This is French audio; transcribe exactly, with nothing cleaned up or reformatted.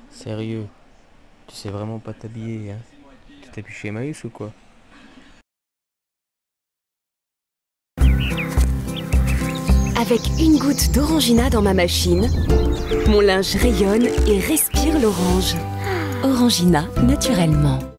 Sérieux, tu sais vraiment pas t'habiller, hein? Tu t'habilles chez Emmaüs ou quoi? Avec une goutte d'Orangina dans ma machine, mon linge rayonne et respire l'orange. Orangina, naturellement.